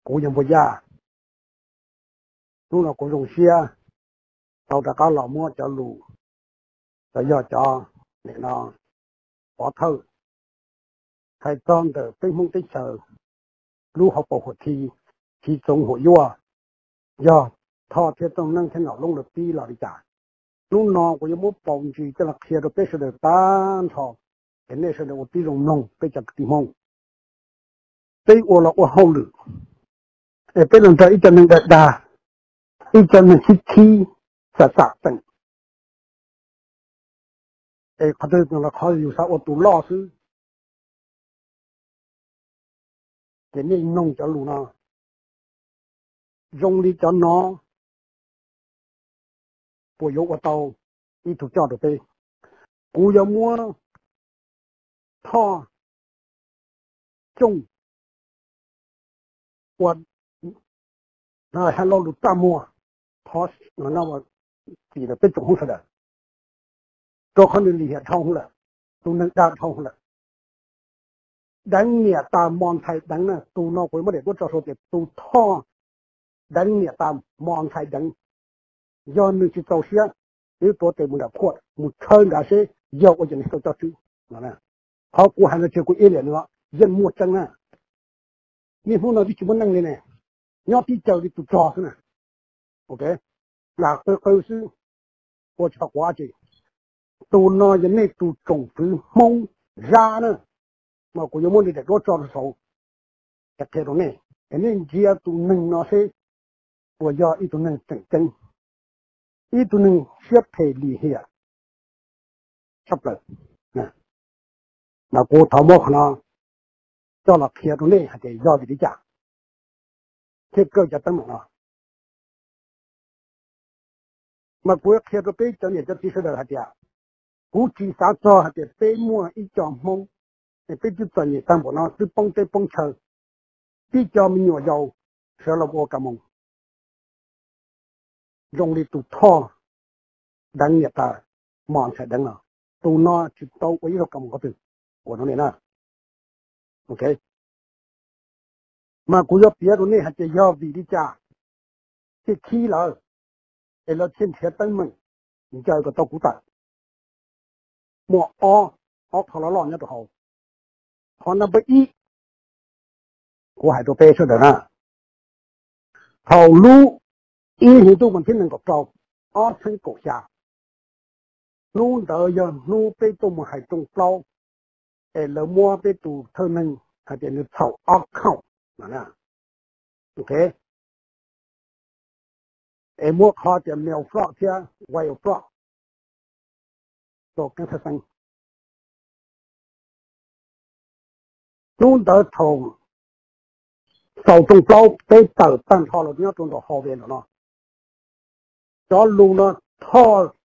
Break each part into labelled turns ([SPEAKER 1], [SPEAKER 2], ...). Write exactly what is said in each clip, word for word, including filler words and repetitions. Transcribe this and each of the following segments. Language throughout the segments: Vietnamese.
[SPEAKER 1] cúยังบ่ยานู่นเรากูลงเชียเราจะก้าวหล่อมั่วจะลูจะย่อจอเนี่ยนอนbỏ thơ hay con từ cái mong tích sở lưu học bộ hội thi thi trong hội vua do thọ thiết trong năng thế nào lông được đi là đi trả lúc nào cũng muốn bồng gì cho là kia được cái sự được tan thọ cái này sẽ được một tí rồng nông cái chặt tìm mông cái ô là ô hậu lử để cái lần tới cho nên đại đà ít cho nên thi thi sạch sạch tận để có thể là khó dù sao ô tù lo chứ cái này nông cho lù nào dùng đi cho nó bùi yếu của tàu đi thủ cho được đây cú yếu mua thọ chung quần này hay lo được ta mua thọ nó nào chỉ là cái chỗ không phải đấy cho con đi hiện thông là tôi nâng đa thông là đánh nhẹ ta mòn thay đánh nè tôi nó cũng mới để tôi cho số tiền tôi thọ đánh nhẹ ta mòn thay đánh do mình chỉ tàu xe nếu tôi tìm một đặc quật một chơi đã sẽ giàu ở trên này tôi cho chú nó nè họ cũng hay là chơi cũng yên nữa dân mua chân nè nhưng hôm nào đi chỉ muốn năng lên này nhóc đi chơi đi tụt trò thế này ok là tôi tôi sư tôi cho quá chị tôi nói cái này tôi trồng thứ mông ra nữa mà cũng muốn đi để tôi cho nó sâu cái thế đó này cái này chỉ tôi nâng nó sẽ bây giờ ít tôi nâng chân chân ít tôi nâng xếp thể lì hiện sắp lại nè mà cô tháo mất nó cho là kia đó này thì do gì đi chả thế cơ cho tâm nó mà cô kia đó bây giờ này cho tí sơ hạt địa cú chỉ sao cho hạt địa bây mua ít chọn mông để bây giờ tuần này tăng bộ nó cứ bông tê bông chờ bây giờ mình nhỏ giàu sẽ là vô cả mông dùng đi tụt thò đánh nhiệt ta mòn sẽ đánh nào tụt nó chỉ tàu ấy là cầm có từ của nó này nè ok mà cú giúp biết rồi này hạt địa do vì đi chả thì khi là để nó trên thế tăng mình mình chơi cái tàu cú tạt mua o o thằng nó lon nhá tụi họ họ nằm bên ý của hải đồ pe cho được nè thầu lu ý thì tôi mình thấy mình có trâu o thân cổ xa lu đợi giờ lu pe tôi mà hải trồng trâu để lỡ mua pe tụ thơ mình hay để nó thầu o khẩu nè ok em mua kho thì mèo frog kia quay frog rồi cái thằng luôn đỡ thầu sầu trồng trâu tới tờ tăng thọ là nhớ trong đó họ về nó cho luôn nó thọ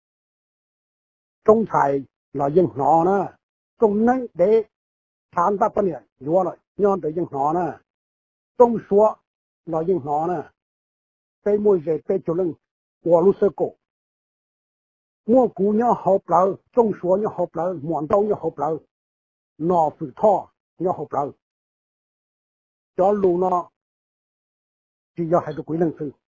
[SPEAKER 1] trong thải là dân họ nè trong nấy để tham ta phân biệt nhớ lại nhớ tới dân họ nè trong số là dân họ nè cái môi giới cái chỗ lưng của lúc sơ cổ mua cú nhớ hộp lợ trong số nhớ hộp lợ muộn đâu nhớ hộp lợ nọ phử thọ nhớ hộp lợ cho luôn nó chỉ do hai cái quý năng sư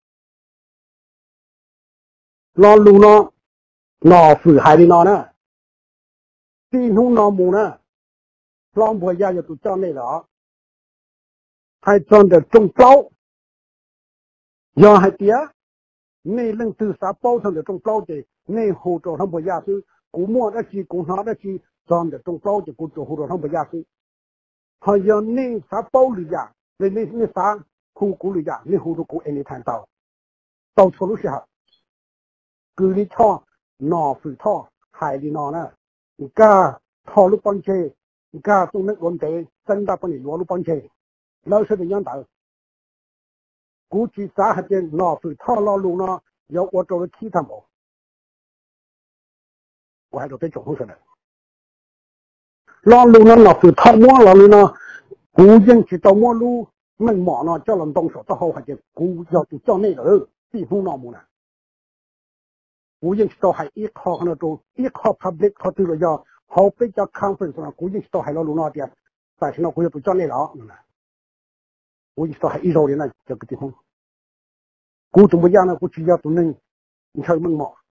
[SPEAKER 1] lo luôn nó nọ phử hai đi nó nè tin không nọ mù nè lo bùi ra cho tụi cho này đó hai con được trông plau do hai tía này lần từ xã bao thằng được trông plau thì này hồ trò không bùi ra sư cú mua đã chi cú nó đã chi con được trông plau thì cú trò hồ trò không bùi ra sư họ giờ này xã bao lì ra nên nên nên xã khu cú lì ra nên hồ trò cú anh ấy thành tàu tàu số lúc nào cứ đi cho nọ phử thọ hai đi nọ nè cả thọ lúc bắn chơi cả tung nước ổn định chân đạp bên lúa lúc bắn chơi lâu sẽ được nhận tạo cú chỉ xã hạt tiền nọ phử thọ lo luôn nó do ô tô khí tham bảo quay được tới chỗ không được lo luôn nó nọ phử thọ mua lo luôn nó cú dân chỉ tao mua lu mình mỏ nó cho làm đông sổ tao hậu hạt tiền cú do tụi cho này rồi thì không nọ mua nè cú dân tao hay ít khó nó tụ ít khó public khó từ rồi do họ bây giờ conference là cú dân tao hay lo luôn nó tiền tại sao nó cú tụi cho này đó 我一说还一少年了这个地方，古怎么样呢？我只要都能你看梦嘛，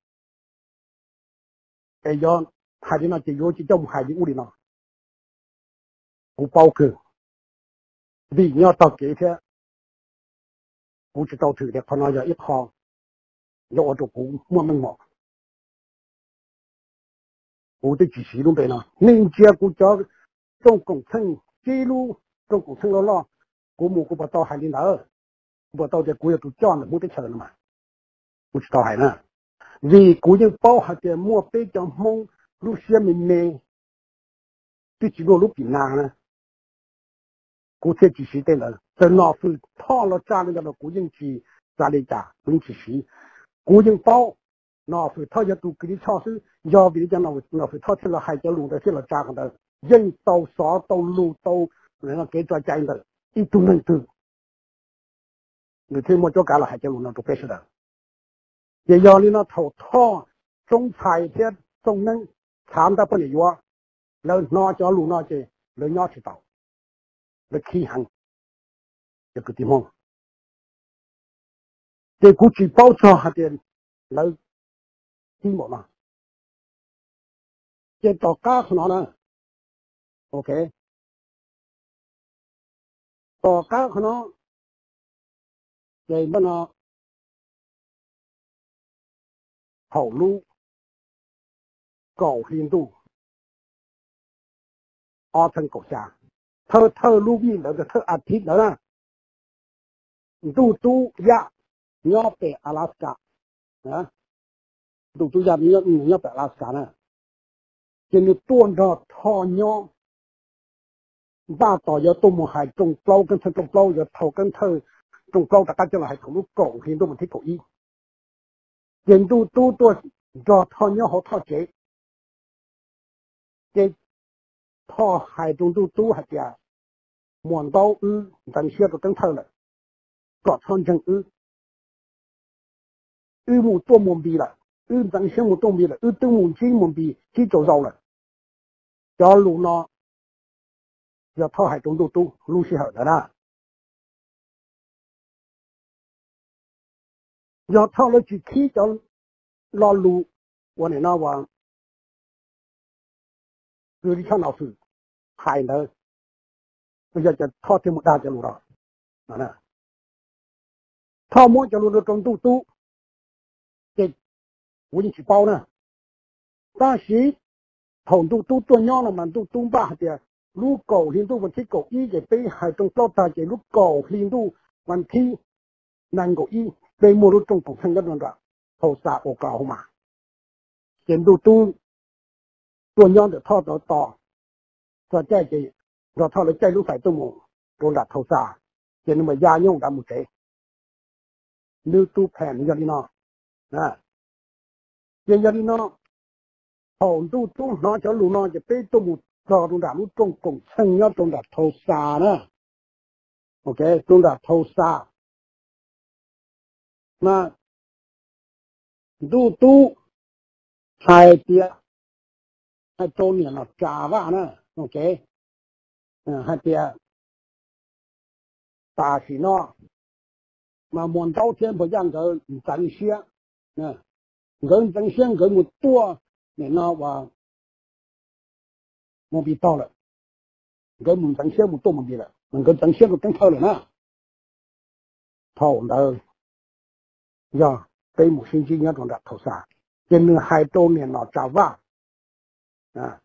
[SPEAKER 1] 哎要海的那些有几叫我们海的屋里呢，我包个，你要到几天，我知道头的可能要一行，要我做古我梦嘛，我的几十都对呢，人家国家中共称记录中共称了了，我们我把到海里来，我到这国家都讲了，没得吃了嘛，我知道海呢。vì cố nhân bao hạt tiền mua bê trong mông lúc xe mình mê tuy chỉ có lúc bị nàng nè cố thể chỉ sĩ tên là từ nó phụ thọ nó ra nên là cố nhân chỉ ra đây trả đúng chỉ sĩ cố nhân bao nó phụ thọ cho tụ cái cho sư do vì cho nó nó phụ thọ thì là hai cho luôn đó thì là ra cái đó dân tàu xó tàu lù tàu nó cái cho chạy đó ít tu nên tu người thêm một chỗ cả là hai cho luôn nó tụ cái sự đó也要你那头套中彩些中能看到不能用，然后那条路那些人家知道，来起行这个地方，这估计包车还得来听我嘛，这到家可能呢 ，OK， 到家可能这么呢。好路高频度二层国家特特路比那个特阿提的呢都都呀你要北阿拉斯加啊都都呀你要你要北阿拉斯加呢现在多着套鸟大到要多么还中包跟特中包要头跟特中包大家就还投入高频度问题可以人都都多着套鸟和套节这套海中都都还点满刀鱼咱写都更透了搞穿成鱼鱼母多蒙蔽了鱼咱项目多蒙蔽了鱼都蒙金蒙蔽去走绕了要路呢要套海中都都路是好的啦要套了去起叫老路我的那往有的看老师海呢bây giờ thọ thêm một đa cho lũ đó nè thọ mỗi cho lũ đó trong tu tu cái quân chỉ bao nè ta sĩ thằng tu tu tôi nhỏ là mà tu tu ba thì lũ cầu liên tu vẫn thích cầu y cái bên hai trong bao ta cái lũ cầu liên tu vẫn thi năng cầu y bên mua lũ trong cuộc sống đó là thầu xã ở cầu mà hiện tu tu tôi nhỏ được thọ đó to cho cái cái rồi thọ lấy cái lũ phải tu mù rồi đặt thầu xã cho nên mà gia nhung đã một cái lưu tu phèn cho đi nó à cho đi nó hồn tu tu nó cho lũ nóจะไปtu một cho tu đã lũ trong cùng chân nhá tu đã thầu xã nữa ok tu đã thầu xã mà tu tu hai tia hai chỗ này nó trả vào nữa ok hai tia ta chỉ nó mà muốn đầu tiên bây giờ cái真相啊人真相跟我多你那话我比到了跟我真相我多没比了能跟真相都更透了呢透了呀对母亲节那种的头上今年还多年了找吧啊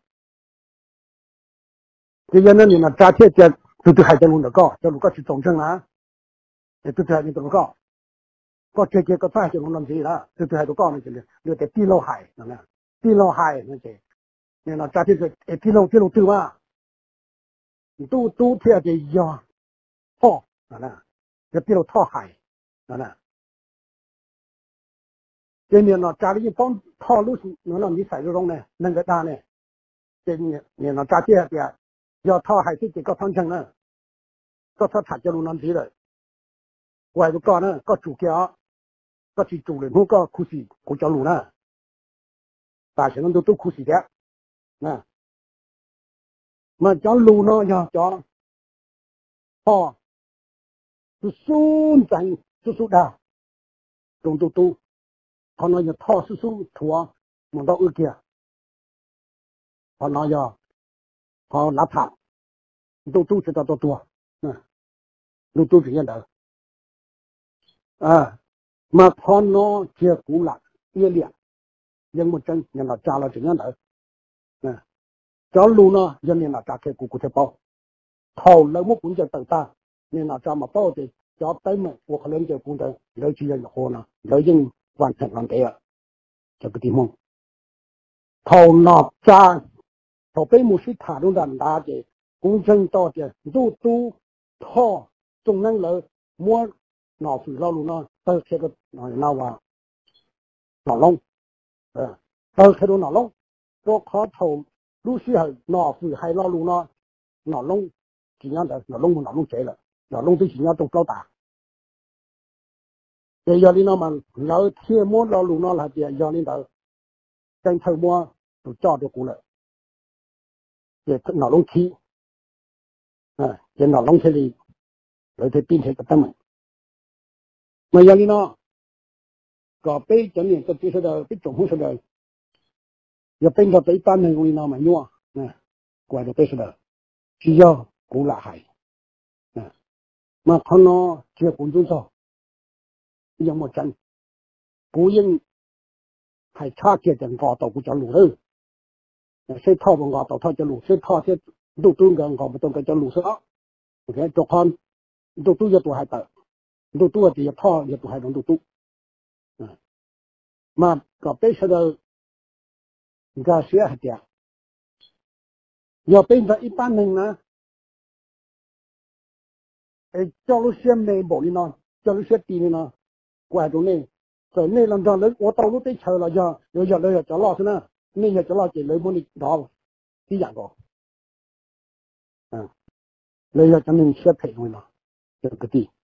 [SPEAKER 1] 这些年呢扎铁这都都还在弄的高这如果是总政啊也都在你怎么搞ก็เจ๊ก็ใต้จะลงน้ำจีละคือตัวให้ตัวก้อนนี่จะเรือแต่ตีโลหายนั่นแหละตีโลหายนั่นเจ๊เนี่ยเราจากที่เอตีโลตีโลตื้อว่าตู้ตู้เทียจะยอท่อนั่นแหละจะตีโลท่อหายนั่นแหละเจ๊เนี่ยเราจากที่ป้อนท่อรู้สึกนั่นเรามีใส่ลงเนี่ยนั่นก็ได้เนี่ยเจ๊เนี่ยเนี่ยเราจากที่เดียยอท่อหายที่เจ๊ก็ทั้งชังนะก็ถ้าถัดจะลงน้ำจีเลยไว้ตัวก้อนนะก็จุกเกี่ยวก็ที่จูเลยพวกก็คุยกูจะรู้นะแต่ฉันต้องต้องคุยเดียนะมันจะรู้เนาะอย่าจะพ่อ tu sun chẳng tu su đà trong tu tu họ nói là thọ su su thua một đạo ư kia họ nói là họ lắp thảm tu tu chỉ tao tu tu tu tu chỉ nhận được à mà họ nó chia cũ lạc yên liệt nhưng một chân nhận là cha là chỉ nhận được nè cháu luôn nó dân nên là cha cái cũ của thầy bao thầu lấy một cuốn chân tự ta nên là cha mà bao thì cháu tới mình cuộc lên chơi cuốn chân lấy chi là hồ nó lấy dân hoàn thành làm thế à cho cái tim mong thầu nọ cha thầu bé một sĩ thả luôn đàn đá thì cũng chân to thì tu tu thọ trong năng lợi mua nọ phải lo luôn nó tới khi cái nọ nào vào nọ lông tới khi đó nọ lông có khó thầu lúc xưa nọ phải hay lo luôn nó nọ lông chỉ nhớ được nọ lông một nọ lông chế là nọ lông thì chỉ nhớ trong cao tả bây giờ đi nó mà lỡ thiên muốn lo luôn nó là gì giờ đi đâu tranh thầu mua tôi cho được cũ lại để nọ lông khí à để nọ lông thế thì lấy thế pin thế cái tâm mà giờ đi nó có bây giờ này tôi chỉ sẽ được biết trồng không sẽ được giờ bên đó tới ban này người nào mà nhua nè quay được bây giờ chỉ do cũ là hay nè mà con nó chưa cũng đúng rồi giờ một chân cũ nhưng hay cha kia chẳng gõ tàu cũng cho lũ hơn sẽ thao bằng gõ tàu thao cho lũ sẽ thao sẽ đầu tư gần gõ một tuần cái cho lũ nữa cái cho con đầu tư cho tụi hai tờ đầu tư thì thao cho tụi hai đồng đầu tư mà có bây giờ người sẽ hạt tiền giờ bên đó一般人呢诶叫路线没保利呢叫路线低呢怪中呢在那两张人我道路对车了呀有有有叫老师呢那些叫老师来帮你搞第二个嗯来要咱们写配回了这个地